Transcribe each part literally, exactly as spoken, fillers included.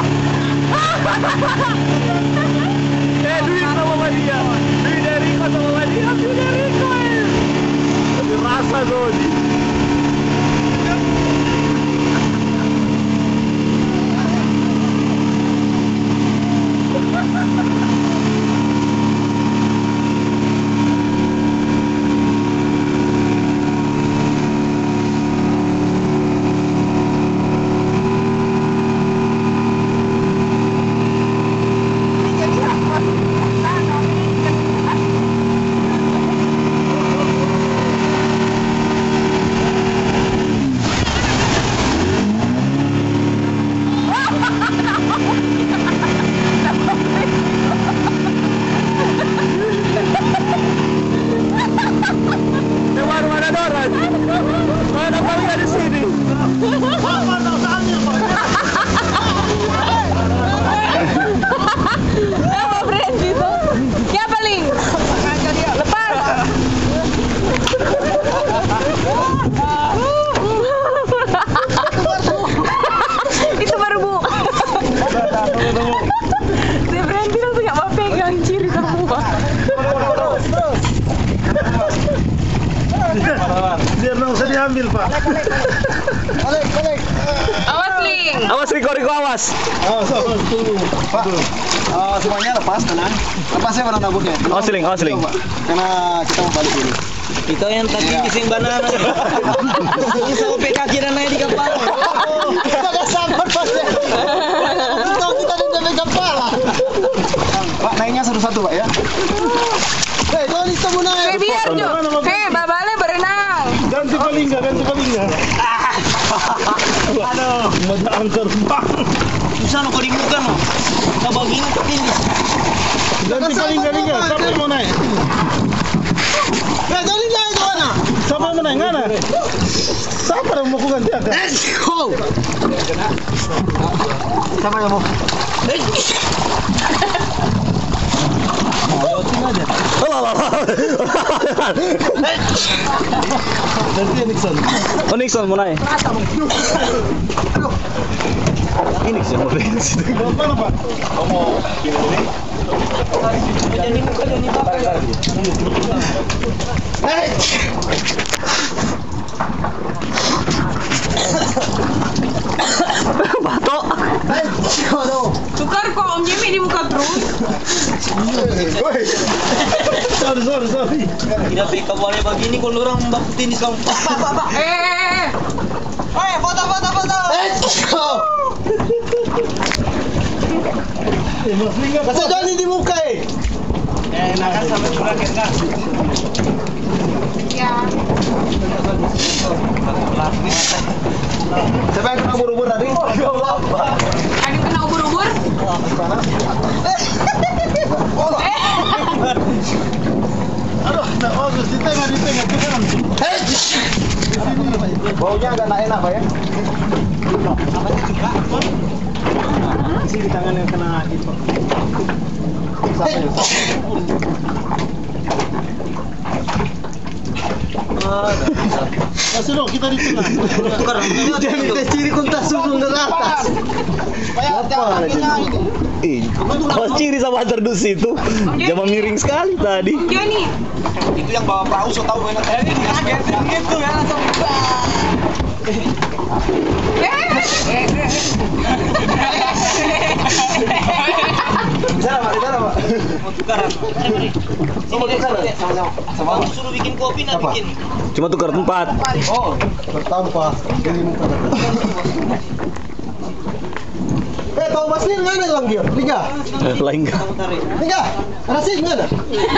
Eh, duit sama dia. Duit dari Riko sama dia. Duit dari Riko. Lebih rasa tuh. Biar nggak usah diambil, Pak. Balik, balik. Awas, Ling. Awas, Riko, Riko, awas. Awas, awas, tunggu. Pak, uh, semuanya lepas, tenang. Lepasnya barang nabuknya. Awas, Ling, awas, Ling. Karena kita mau balik dulu. Kita yang tadi bising banana. Ini sampai kaki dan naik di kepala. Kita gak sabar, Pak. Kita kita di kepala. Pak, naiknya satu-satu, Pak, ya. Hei, jangan itu mau naik. Hei, biar Jo. Hei, babale berenang. Ganti palingga, ganti palingga. Aduh, Mata angker, Pak. susah no kau di muka no. Kau begini tinggi. Ganti palingga, palingga. Siapa yang mau naik? Hei, jangan naik ke mana? Siapa yang mau naik? Ngana? Siapa yang mau ku ganti akan? Let's go. Siapa yang mau? Ganti Nixon. Oh, Nixon mau naik. Ini Nixon mau naik. Mana, Pak? Jadi muka jadi apa? Hei. Batok. Hei, aduh. Tukar kok Om Jimmy di muka terus. Sorry, sorry, sorry. Tidak beka boleh begini kalau orang bakutin di kamu. Pak, pak, pak, pak. Eh, eh, eh. Eh, foto, foto, foto. Hei. Eh, Mas Lingga, Masa jangan di muka, eh. Eh, nakan sampai berakhir kan. Ya. Siapa yang kena ubur-ubur tadi? Ada yang kena ubur-ubur? Eh. aduh, nah, oh, di tengah, di tengah, di tengah. Hei. Baunya agak enak, Pak, ya. Sini tangan yang kena itu. Hei. Masih dong, kita di tengah. Tukar. Jangan kita ciri kontak susun ke atas. Apa lagi? Ih, awas ciri sama terdus itu. Jangan miring sekali tadi. Om Joni. Itu yang bawa perahu so tahu enak. Kaget gitu ya langsung. Eh. Bisa lah, Pak, bisa lah, Pak. Mau tukaran. Mau tukaran? Sama suruh bikin kopi nak bikin. Cuma tukar tempat. Oh, bertanpa. Jadi muka. Eh, tahu Mas Lin nggak ada bang dia? Tiga, Eh, lain enggak. tiga. Ada sih nggak ada?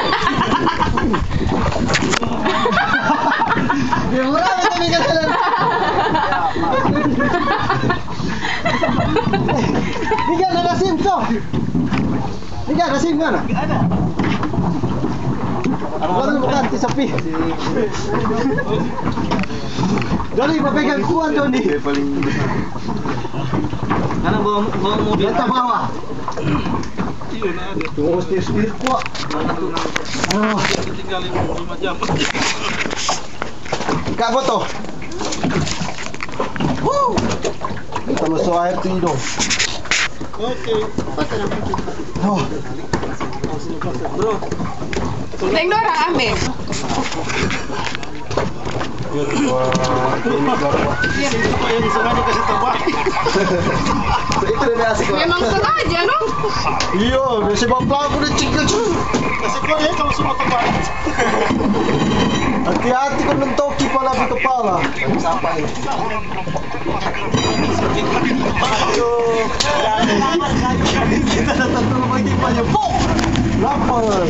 Dia murah kita bikin jalan. Tiga ada sim toh? Tiga ada sim mana? Ada. Bukan bukan sepi. Joni, pegang kuat Joni. Karena bawa bawa mobil. Kita bawa. Tunggu setir-setir kuat. Oh, Tinggal lima jam. Kak foto. Wuh. Kita masuk air tidur. Oke. Oh, Neng Dora ambil. Apa yang sengaja kasih terbaik? itu lebih asik lah. Memang sengaja dong. Iya, biasa bapak aku udah cek cek. Kasih kau ya kalau semua terbaik. Hati-hati kau mentoki kepala di kepala. Siapa ini? Aduh. Kita datang dulu bagi banyak. Lapar.